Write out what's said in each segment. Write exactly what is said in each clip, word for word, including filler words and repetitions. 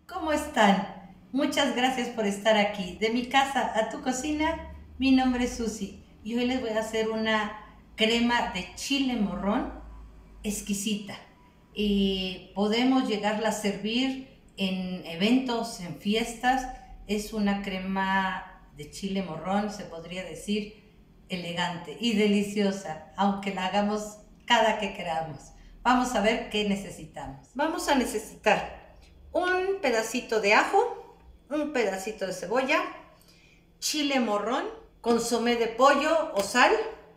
¿Cómo están? Muchas gracias por estar aquí. De mi casa a tu cocina, mi nombre es Susi y hoy les voy a hacer una crema de chile morrón exquisita. Y podemos llegarla a servir en eventos, en fiestas. Es una crema de chile morrón, se podría decir, elegante y deliciosa, aunque la hagamos cada que queramos. Vamos a ver qué necesitamos. Vamos a necesitar un pedacito de ajo, un pedacito de cebolla, chile morrón, consomé de pollo o sal,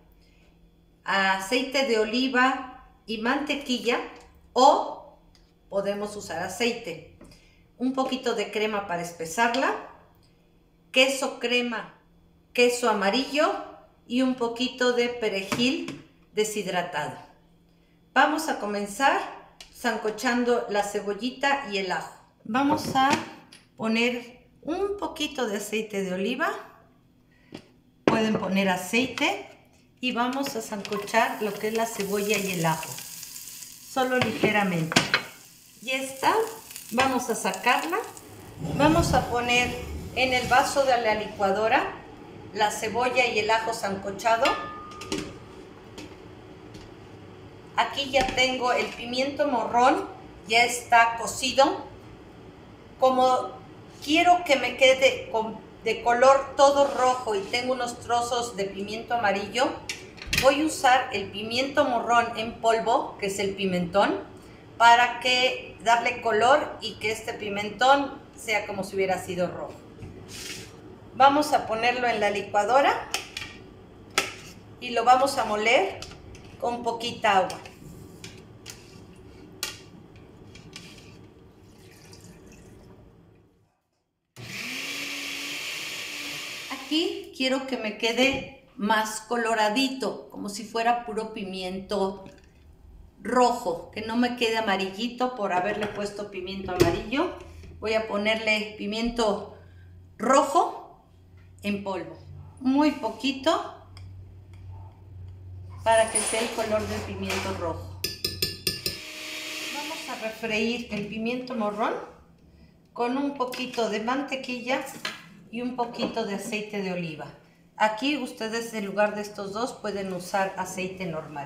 aceite de oliva y mantequilla, o podemos usar aceite, un poquito de crema para espesarla, queso crema, queso amarillo y un poquito de perejil deshidratado. Vamos a comenzar sancochando la cebollita y el ajo. Vamos a poner un poquito de aceite de oliva, pueden poner aceite, y vamos a sancochar lo que es la cebolla y el ajo, solo ligeramente. Y esta vamos a sacarla, vamos a poner en el vaso de la licuadora la cebolla y el ajo sancochado. Aquí ya tengo el pimiento morrón, ya está cocido. Como quiero que me quede de color todo rojo y tengo unos trozos de pimiento amarillo, voy a usar el pimiento morrón en polvo, que es el pimentón, para que darle color y que este pimentón sea como si hubiera sido rojo. Vamos a ponerlo en la licuadora y lo vamos a moler con poquita agua. Aquí quiero que me quede más coloradito, como si fuera puro pimiento rojo, que no me quede amarillito por haberle puesto pimiento amarillo. Voy a ponerle pimiento rojo en polvo, muy poquito, para que sea el color del pimiento rojo. Vamos a refreír el pimiento morrón con un poquito de mantequilla y un poquito de aceite de oliva. Aquí ustedes, en lugar de estos dos, pueden usar aceite normal.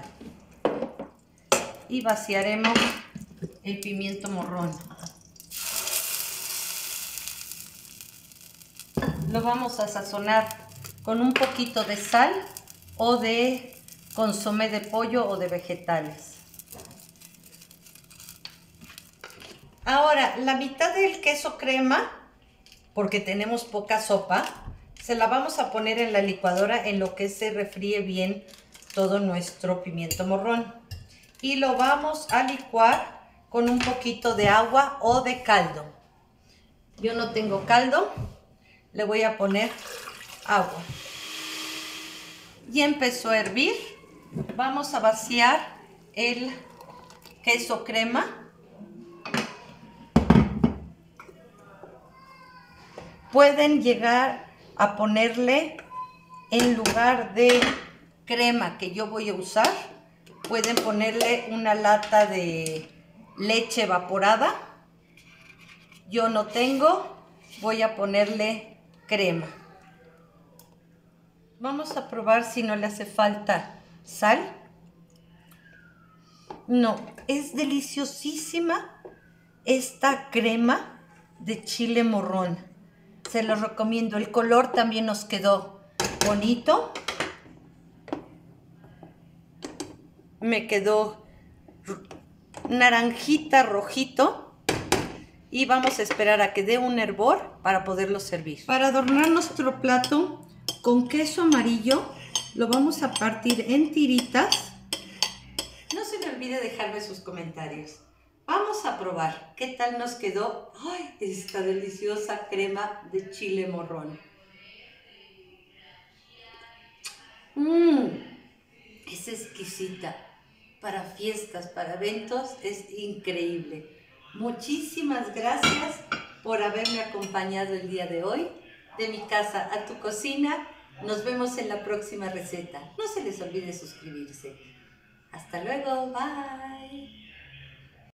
Y vaciaremos el pimiento morrón. Lo vamos a sazonar con un poquito de sal o de consomé de pollo o de vegetales. Ahora, la mitad del queso crema, porque tenemos poca sopa, se la vamos a poner en la licuadora en lo que se refríe bien todo nuestro pimiento morrón. Y lo vamos a licuar con un poquito de agua o de caldo. Yo no tengo caldo, le voy a poner agua. Y empezó a hervir. Vamos a vaciar el queso crema. Pueden llegar a ponerle, en lugar de crema que yo voy a usar, pueden ponerle una lata de leche evaporada. Yo no tengo, voy a ponerle crema. Vamos a probar si no le hace falta sal. No, es deliciosísima esta crema de chile morrón. Se los recomiendo. El color también nos quedó bonito. Me quedó naranjita, rojito. Y vamos a esperar a que dé un hervor para poderlo servir. Para adornar nuestro plato con queso amarillo, lo vamos a partir en tiritas. No se me olvide dejarme sus comentarios. Vamos a probar qué tal nos quedó. ¡Ay! Esta deliciosa crema de chile morrón. Mmm, es exquisita. Para fiestas, para eventos, es increíble. Muchísimas gracias por haberme acompañado el día de hoy. De mi casa a tu cocina. Nos vemos en la próxima receta. No se les olvide suscribirse. Hasta luego. Bye.